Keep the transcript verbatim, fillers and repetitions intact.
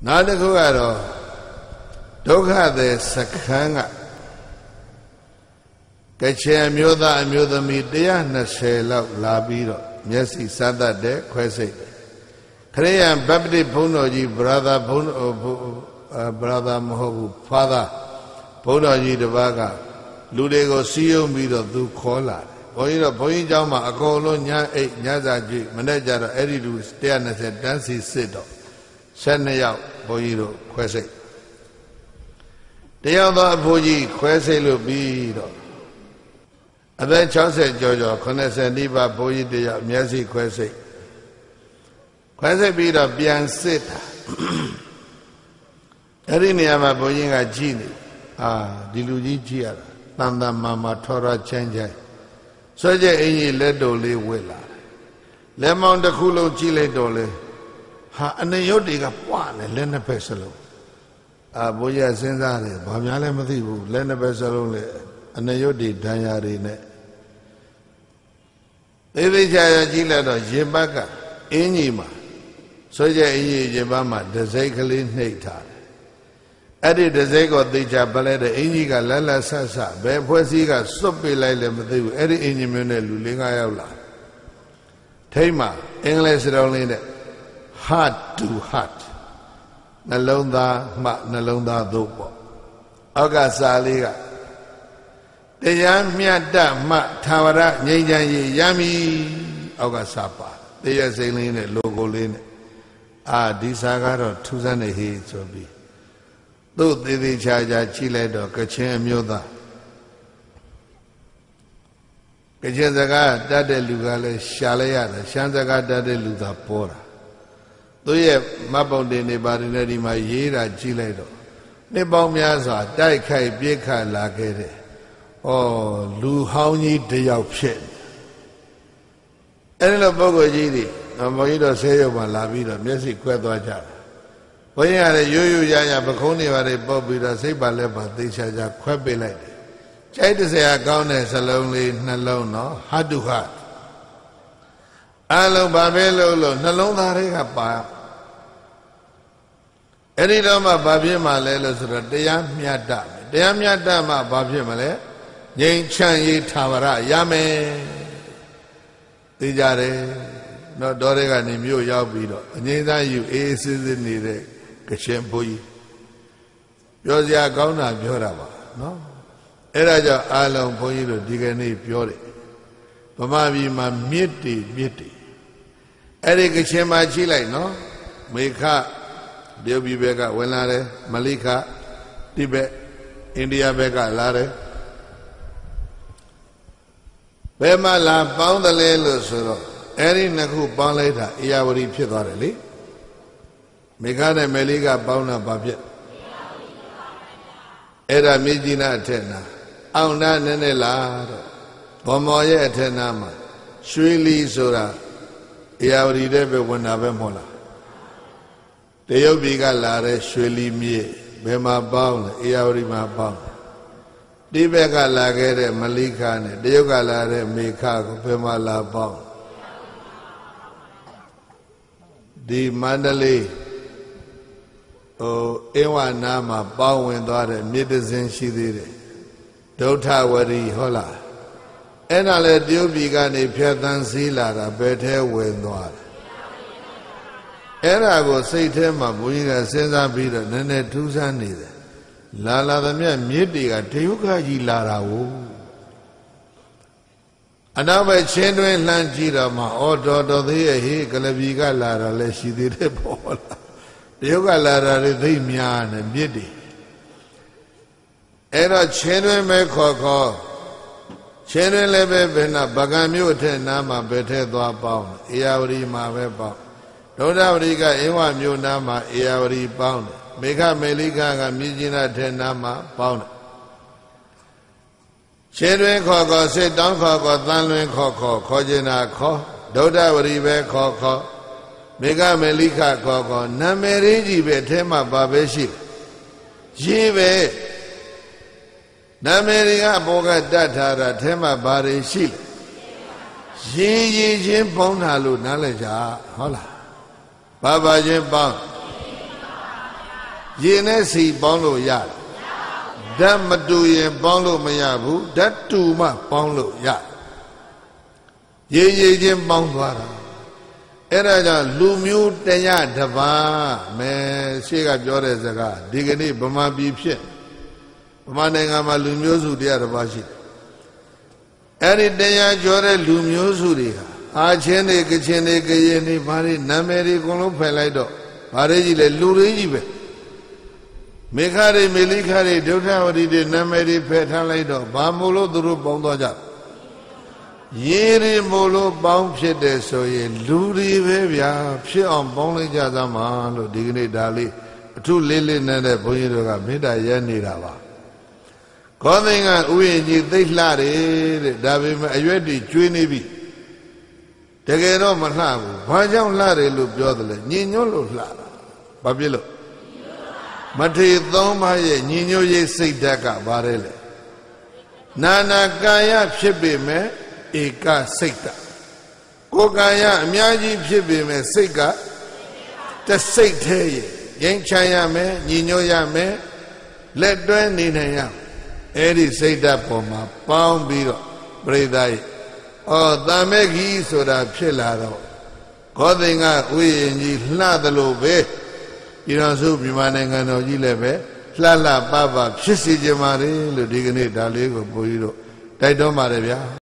နောက်တစ်ခုကတော့ဒုက္ခသည်စခန်းကကချင်အမျိုးသားအမျိုးသမီးone hundred twentyလောက်လာပြီးတော့မျက်စိစမ်းသတ်တဲ့ခွဲစိတ်ခရိယံဘပ်တိဘုန်းတော်ကြီး brother ဘုန်း brother မဟုတ်ဘူး father ဘုန်းတော်ကြီးတစ်ပါးကလူတွေကိုစီးရုံပြီးတော့သူခေါ်လာတယ်ဘုန်းကြီးတော့ဘုန်းကြီးเจ้าမှာအကုန်လုံးညအိတ်ညစာကြည့်မနေ့ကျတော့အဲ့ဒီလူone hundred twentyတန်းစီစစ်တော့twelveယောက်ဘုန်းကြီးတို့ခွဲစိတ်တယောက်သောအဖိုးကြီးခွဲစိတ်လို့ပြီးတော့အသက်sixtyကျော်ကျော်ninetyနီးပါးဘုန်းကြီးတယောက်မျက်စိခွဲစိတ်ခွဲစိတ်ပြီးတော့ပြန်စစ်တာအဲ့ဒီနေရာမှာဘုန်းကြီးကကြည့်နေအာဒီလူကြီးကြည့်ရတာတန်တန်မာမာထောရချမ်းချမ်းဆွဲကျက်အင်းကြီးလက်တော်လေးဝစ်လာတယ်လက်မောင်းတစ်ခုလုံးကြည့်လိုက်တော့လေဟာအနေရုပ်တွေကပွားနေလက်နှစ်ဖက်စလုံးအာဘုရားစဉ်းစားတယ်ဘာများလဲမသိဘူးလက်နှစ်ဖက်စလုံးလေအနေရုပ်တွေဒဏ်ရာတွေနဲ့သေသေးချာချာကြည့်လိုက်တော့ရင်ဘတ်ကအင်းကြီးမှာဆွဲကျက်အင်းကြီးရင်ဘတ်မှာဒစိတ်ကလေးနှိပ်ထားတယ်အဲ့ဒီဒစိတ်ကိုသေချာပလဲတဲ့အင်းကြီးကလက်လက်ဆက်ဆက်ဘယ်ဖွဲ့စည်းကစွတ်ပေးလိုက်လဲမသိဘူးအဲ့ဒီအင်းကြီးမျိုးနဲ့လူ၄-၅ယောက်လာထိတ်မှာအင်္ဂလိပ်စကားလုံးလေးနဲ့ heart to heart နှလုံးသားမှနှလုံးသားသို့ပေါ့အောက်ကစာလေးကတရားမြတ်တမှသာဝရငြိမ်းချမ်းရေးရမည်အောက်ကစာပါတရားစိမ့်လေးနဲ့ logo လေးနဲ့အာဒီစာကတော့ထူးဆန်းနေဟေးဆိုပြီးသူ့သေးသေးချာချာကြည့်လိုက်တော့ကချင်အမျိုးသားကချင်စကားတတ်တဲ့လူကလည်းရှာလိုက်ရတယ်ရှမ်းစကားတတ်တဲ့လူသာပေါ်တာသူရဲ့မတ်ပုံတင်နေပါတယ်နဲ့ဒီမှာရေးတာကြည့်လိုက်တော့နှစ်ပေါင်းများစွာတိုက်ခိုက်ပြစ်ခတ်လာခဲ့တဲ့ဩလူဟောင်းကြီးတယောက်ဖြစ်အဲ့ဒီလိုပုဂ္ဂိုလ်ကြီးတွေဘုန်းကြီးတို့ဆေးရုံမှာလာပြီးတော့မျက်စိခွဲသွားကြတယ်ဘုန်းကြီးကလည်းရိုးရိုးရရပခုံးတွေပါလေပုတ်ပြီးတော့စိတ်ပါလက်ပါသေချာချာခွဲပေးလိုက်တယ်ကြိုက်တဲ့ဆရာကောင်းတဲ့စလုံးလေးနှလုံးနော်ဟတ်တုဟတ်အလုံးဘာပဲလို့လို့နှလုံးသားတွေကပါအဲ့ဒီတော့မှဘာဖြစ်မှလဲလို့ဆိုတော့တရားမြတ်တတရားမြတ်တမှဘာဖြစ်မလဲငြိမ်းချမ်းရေးသာဝရရမယ်သိကြတယ်နော်တော်တွေကနေမြို့ရောက်ပြီးတော့အငြိမ်းသားယူအေးအေးဆေးဆေးနေတဲ့ကချင်ဘုန်းကြီးပြောစရာကောင်းတာပြောတာပါနော်အဲ့ဒါကြောင့်အာလုံးဘုန်းကြီးတို့ဒီကနေ့ပြောတယ်ဗမာပြည်မှာမြစ်တီမြစ်တီအဲ့ဒီကချင်မှာချိလိုက်နော်မေခတရုတ်ပြည်ဘက်ကဝင်လာတယ်မလိခတိဘက်အိန္ဒိယဘက်ကလာတယ်ဘယ်မှာလာပေါင်းတယ်လဲလို့ဆိုတော့အဲ့ဒီနှစ်ခုပေါင်းလိုက်တာအေယဝတီဖြစ်သွားတယ်လေမေခနဲ့မလိခပေါင်းတာဘာဖြစ်အဲ့ဒါမြေကြီးနာအထက်နာအောင်နာနည်းနည်းလာတော့ဘောမောရဲ့အထက်နာမှာရွှေလီဆိုတာအေယဝတီတဲ့ပဲဝင်တာပဲမဟုတ်လားတရုတ်ပြည်ကလာတဲ့ရွှေလီမြေဘယ်မှာပေါင်းလဲအေယဝတီမှာပေါင်းတိဘက်ကလာခဲ့တဲ့မလိခနဲ့တရုတ်ကလာတဲ့မေခကိုဘယ်မှာလာပေါင်းဒီမန္တလေးဟိုအင်းဝနာမှာပေါင်းဝင်သွားတဲ့မြေတစင်းရှိသေးတယ်ဒုဋ္ဌဝရီဟုတ်လားအဲ့ဒါလေတရုတ်ပြည်ကနေဖြတ်သန်းစည်းလာတာဘယ်ထဲဝင်သွားတယ်အဲ့ဒါကိုစိတ်ထဲမှာဘုန်းကြီးကစဉ်းစားပြီးတော့နည်းနည်းထူးဆန်းနေတယ်လာလာသမျှမြစ်တွေကတရုတ်ခကြီးလာတာကိုအနောက်ဘက်ချင်းတွင်လှမ်းကြည့်တော့မှဩတော်တော်သေးရဲ့ဟေးကလပီကလာတာလည်းရှိသေးတယ်ပေါ့လားတရုတ်ကလာတာတွေသိများနေမြစ်တွေအဲ့တော့ချင်းတွင်ပဲခေါ်ခေါ်ချင်းတွင်လည်းပဲဘယ်နာဗကံမြို့ထက်နားမှာဘယ်ထဲသွားပေါင်းအေယဝတီမှာပဲပေါင်းဒုဋ္ဌဝရီကအင်းဝမြို့နားမှာအေယဝတီပေါင်းတယ်မေခမေလိခကမြည်ကြီးနာထက်နားမှာပေါင်းတယ်ခြေတွင်ခေါ်ခေါ်စစ်တောင်းခေါ်ခေါ်သံလွင်ခေါ်ခေါ်ခေါ်ကျင်တာခေါ်ဒုဋ္ဌဝရီပဲခေါ်ခေါ်မေခမေလိခခေါ်ခေါ်နာမည်ရင်းကြီးပဲအထဲမှာဘာပဲရှိရေးပဲနာမည်တွေကဘောကတတ်ထားတာအထဲမှာဘာတွေရှိလဲရေးရေးချင်းပေါင်းတာလို့နားလည်ကြဟုတ်လားဘာဘာချင်းပေါင်းဟရေနဲ့စီပေါင်းလို့ရတယ်ဓာတ်မတူရင်ပေါင်းလို့မရဘူးဓာတ်တူမှပေါင်းလို့ရတယ်ရေရေချင်းပေါင်းသွားတာအဲ့ဒါကြောင့်လူမျိုးတရားတစ်ပါးမဲရှေ့ကပြောတဲ့စကားဒီကနေ့ဗမာပြည်ဖြစ်ဗမာနိုင်ငံမှာလူမျိုးစုတရားတစ်ပါးရှိတယ်အဲ့ဒီတရားကျော်တဲ့လူမျိုးစုတွေဟာအာချင်းတွေကချင်းတွေကရင်တွေဘာတွေနာမည်တွေအကုန်လုံးဖယ်လိုက်တော့ဘာတွေကြီးလဲလူတွေကြီးပဲမေခတွေမေလိခတွေဒုဋ္ဌဝတိတွေနာမည်တွေဖယ်ထားလိုက်တော့ဘာမို့လို့သူတို့ပေါင်းသွားကြရေတွေမို့လို့ပေါင်းဖြစ်တယ်ဆိုရင်လူတွေပဲဗျာဖြစ်အောင်ပေါင်းလိုက်ကြသမှာလို့ဒီကနေ့ဒါလေးအထုလေးလေးနဲ့တဲ့ဘုန်းကြီးတို့ကမေတ္တာရဲနေတာပါခေါင်းသိင်္ဂဥယျာဉ်ကြီးသိလှတယ်တဲ့ဒါပေမဲ့အရွက်တွေကျွေးနေပြီတကယ်တော့မလှဘူးဘာကြောင့်လှတယ်လို့ပြောတယ်လဲညင်ညွတ်လို့လှတာဘာဖြစ်လို့မထေသုံးပါးရဲ့ညင်ညွတ်ရေးစိတ်ဓာတ်ကဘာလဲလဲနာနာကာယဖြစ်ပေမဲ့ဧကစိတ်တကိုယ်ကာယအများကြီးဖြစ်ပေမဲ့စိတ်ကတစိတ်သေးရဲ့ရင်ချမ်းရမယ်ညင်ညွတ်ရမယ်လက်တွဲနေနိုင်ရအဲ့ဒီစိတ်ဓာတ်ပေါ်မှာပေါင်းပြီးတော့ပရိသတ်ရဲ့ဩတာမေခီဆိုတာဖြစ်လာတော့ဂောသိင်္ဂဥယျာဉ်ကြီးလှသလိုပဲပြည်တော်စုမြန်မာနိုင်ငံတော်ကြီးလည်းပဲလှလှပပဖြစ်စီကြပါလေလို့ဒီကနေ့ဒါလေးကိုဘုန်းကြီးတို့တိုက်တွန်းပါတယ်ဗျာ